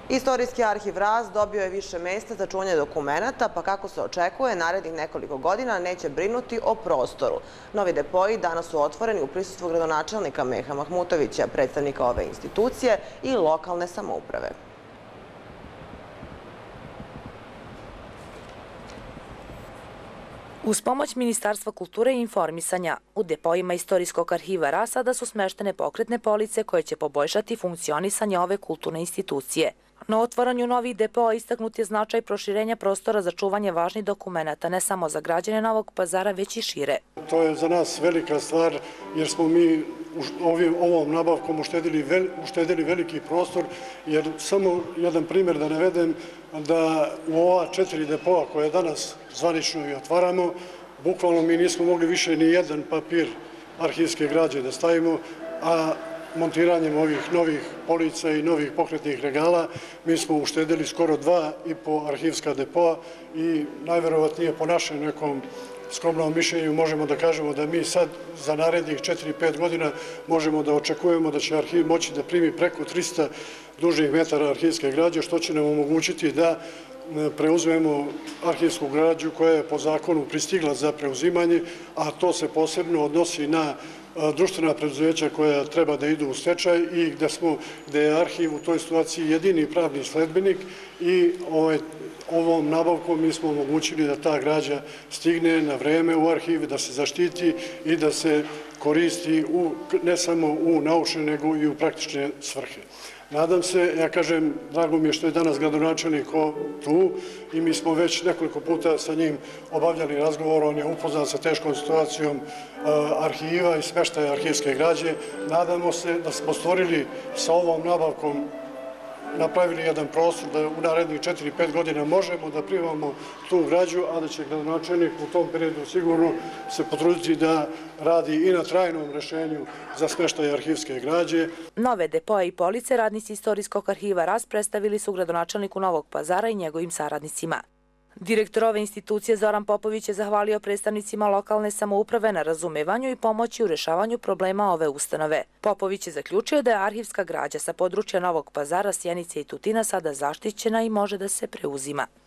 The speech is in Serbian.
Istorijski arhiv Ras dobio je više mesta za čuvanje dokumenata, pa kako se očekuje, narednih nekoliko godina neće brinuti o prostoru. Novi depoji danas su otvoreni u prisustvu gradonačelnika Meha Mahmutovića, predstavnika ove institucije i lokalne samouprave. Uz pomoć Ministarstva kulture i informisanja, u depojima Istorijskog arhiva Ras sada su smeštene pokretne police koje će poboljšati funkcionisanje ove kulturne institucije. Na otvaranju novih depoa istaknut je značaj proširenja prostora za čuvanje važnih dokumenata, ne samo za građane Novog Pazara, već i šire. To je za nas velika stvar jer smo mi ovom nabavkom uštedili veliki prostor, jer samo jedan primjer da navedem, da u ova 4 depoa koje danas zvanično i otvaramo, bukvalno mi nismo mogli više ni jedan papir arhivske građe da stavimo, a montiranjem ovih novih polica i novih pokretnih regala mi smo uštedili skoro 2,5 arhivska depoa i najverovatnije po našem nekom skromnom mišljenju možemo da kažemo da mi sad za narednih 4-5 godina možemo da očekujemo da će arhiv moći da primi preko 300 dužnih metara arhivske građe, što će nam omogućiti da preuzmemo arhivsku građu koja je po zakonu pristigla za preuzimanje, a to se posebno odnosi na društvena preduzeća koja treba da idu u stečaj i gde je arhiv u toj situaciji jedini pravni sledbenik i ovom nabavkom mi smo omogućili da ta građa stigne na vreme u arhiv, da se zaštiti i da se koristi ne samo u naučne nego i u praktične svrhe. Nadam se, ja kažem, drago mi je što je danas gradonačelnik tu i mi smo već nekoliko puta sa njim obavljali razgovor, on je upoznat sa teškom situacijom arhiva i smeštaja arhivske građe. Nadamo se da smo stvorili sa ovom nabavkom, napravili jedan prostor da u narednih 4-5 godina možemo da primamo tu građu, a da će gradonačelnik u tom periodu sigurno se potruditi da radi i na trajnom rešenju za smeštaj arhivske građe. Nove depoje i police radnici Istorijskog arhiva Ras predstavili su gradonačelniku Novog Pazara i njegovim saradnicima. Direktor ove institucije Zoran Popović je zahvalio predstavnicima lokalne samouprave na razumevanju i pomoći u rešavanju problema ove ustanove. Popović je zaključio da je arhivska građa sa područja Novog Pazara, Sjenice i Tutina sada zaštićena i može da se preuzima.